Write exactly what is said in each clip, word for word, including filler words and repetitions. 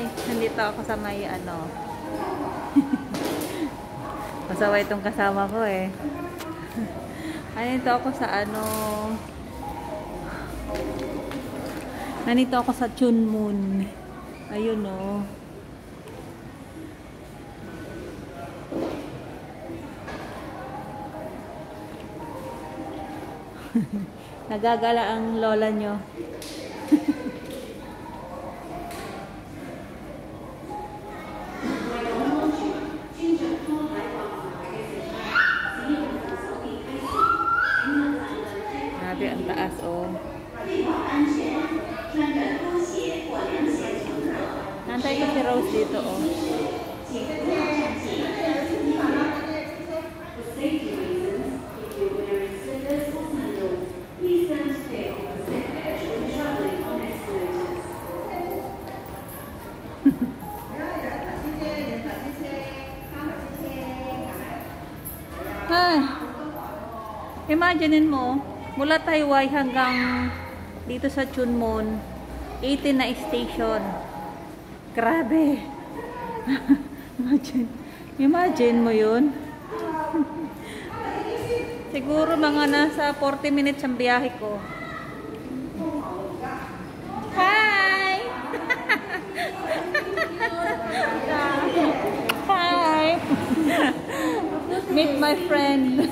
Hi! Nandito ako sa may ano. Pasaway itong kasama ko eh. Nandito ako sa ano. Nandito ako sa Chunmun. Ayun o. Nagagala ang lola nyo. Grabe ang taas oh. Nantay ko si Rose dito oh. Ay, imaginein mo, mula Taiwan hanggang dito sa Chunmun, eighteen na station. Grabe. Imagine, imagine mo yun. Siguro mga nasa forty minutes ang biyahe ko. Hi! Hi! Meet my friend.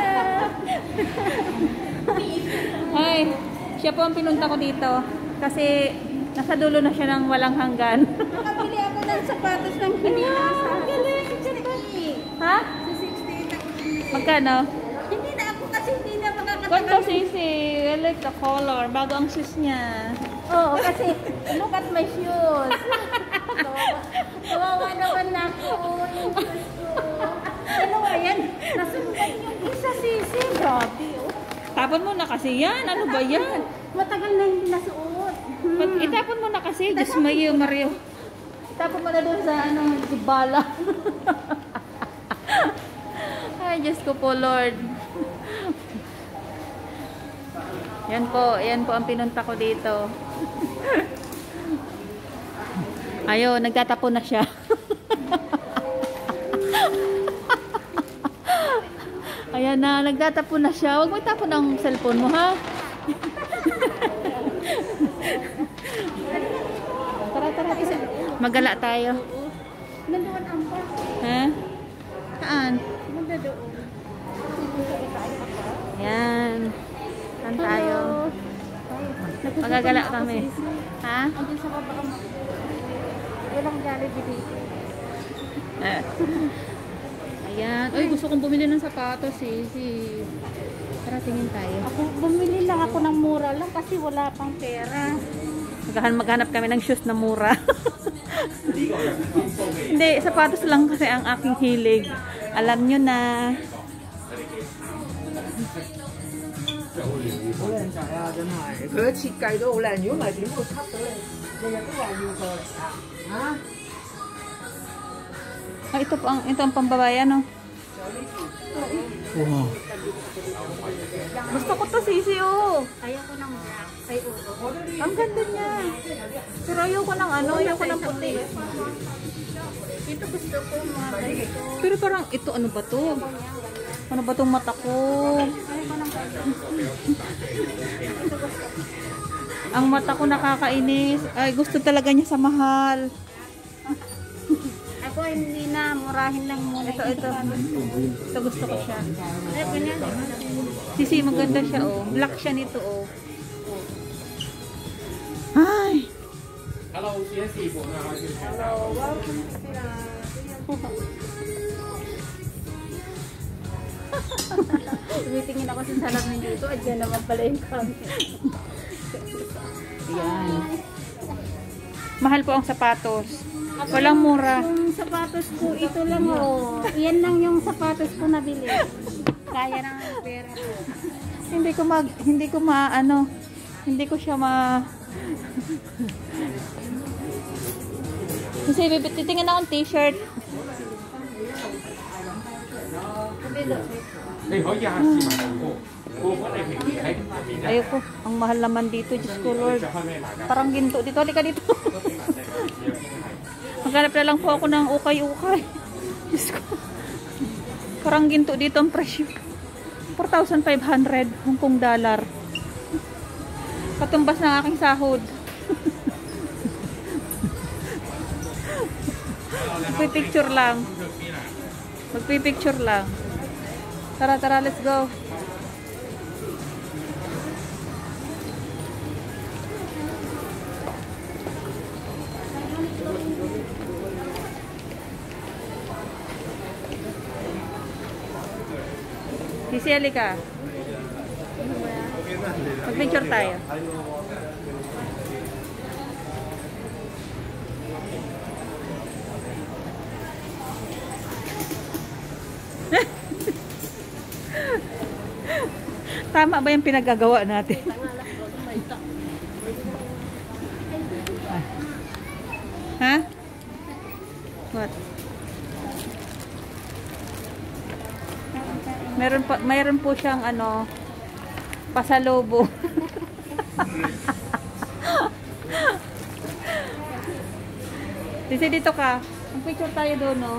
Hi! Siya po ang pinunta ko dito. Kasi nasa dulo na siya ng walang hanggan. Nakabili ako ng sapatos ng pinilasa. Galing! Ha? Sa sixteen ako. Magkano? Hindi na ako kasi hindi na makakatagal. Quanto sisi? I like the color. Bago ang shoes niya. Oo, kasi look at my shoes. Kawawa naman ako. Yung shoes ko. Ano ba yan? Nasumpay yung isa sisi. Grabe oh. Tapon mo na kasi yan. Ano ba yan? Matagal na hindi nasuot. Hmm. Itapon mo na kasi. Diyos Mario, Mario. Itapon mo na doon sa ano, Dibala. Ay, Diyos ko po, Lord. Yan po. Yan po ang pinunta ko dito. Ayo, nagtatapon na siya. Ayan na, nagtatapon na siya. Huwag mo itapon ang cellphone mo, ha? Tara, tara. Magala tayo. Nandoon ang pa. Ha? Saan? Manda doon. Ayan. Saan tayo? Magagala kami. Ha? Andiyan sa baba ang walang Jollibee dito. Eh. Ayan. Uy, gusto kong bumili ng sapatos eh. Si... Tara, tingin tayo. Ako, bumili lang ako ng mura lang kasi wala pang pera. Maghan maghanap kami ng shoes na mura. Hindi, sapatos lang kasi ang aking hilig. Alam nyo na. Ah, ito po ang, ito ang pambabae, no? Wow. Gusto ko to, sisi, oh. Ayoko ng black. Ay, oo. Ang ganda niya. Pero ayoko ng ano, ayoko ng puti. Ito gusto ko mga ganito. Pero parang ito, ano ba to? Ano ba tong mata ko? Ayoko ng ganito. Ang mata ko nakakainis. Ay, gusto talaga niya sa mahal. Ako hindi na, murahin lang muna. Ito, ito. Ito gusto ko siya. Ay, ganyan. Sisi, maganda siya, oh. Black siya nito, oh. Ay! Hello， 先试過啦，開始睇啦。 Tumitingin ako sa salamin dito. At yan naman pala yung camera. Ayan. Mahal po ang sapatos. Walang mura. Yung sapatos ko, ito lang oh. Yan lang yung sapatos ko nabili. Kaya ng pera ko. Hindi ko mag, hindi ko ma, ano, hindi ko siya ma... Kasi titingin akong t-shirt. 你可以下次買到貨，貨款你平時喺入面咧。 Ayoko, ang mahal naman dito, Diyos ko Lord. Parang ginto dito, halika dito. Maghanap na lang po ako ng ukay-ukay. Diyos ko. Parang ginto dito ang presyo. four thousand five hundred Hong Kong dollar. Katumbas ng aking sahod. Magpipicture lang. Magpipicture lang. Tara, tara, let's go. Sisi, halika. Mag-picture tayo. Tama ba yung pinagagawa natin? Ha? What? Meron pa, mayroon po siyang ano, pasalubong. Sisi, dito ka. Mag-picture tayo doon, no?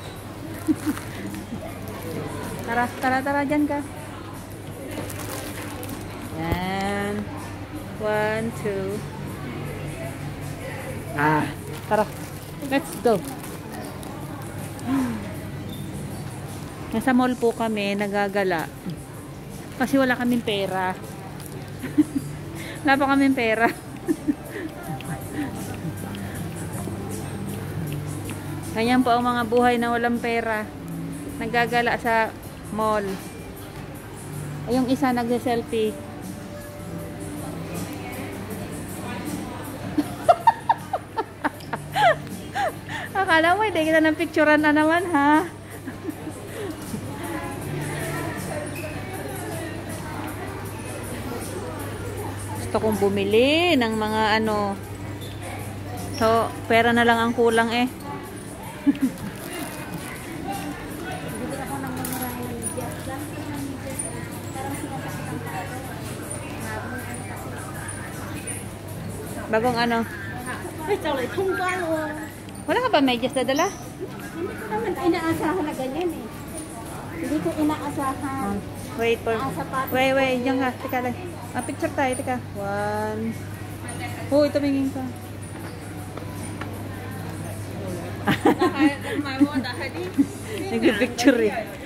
Tara, tara, tara, dyan ka. Yan. One, two. Ah, tara. Let's go. Nasa mall po kami, nagagala. Kasi wala kaming pera. Wala pa kaming pera. Ganyan po ang mga buhay na walang pera. Nagagala sa mall. Ay, yung isa nagse-selfie. Akala mo, hindi kita ng picturean na naman, ha? Gusto kong bumili ng mga ano. So, pera na lang ang kulang eh. Bagong ano? Wala ka ba medyas na dala? Hindi ko naman inaasahan na ganyan eh. Hindi ko inaasahan. Wait for... Ah, sapatos. Wait, wait. Diyan ka. Teka lang. Ah, picture tayo. Teka. One. Oh, ito mingin ka. Nag-picture eh.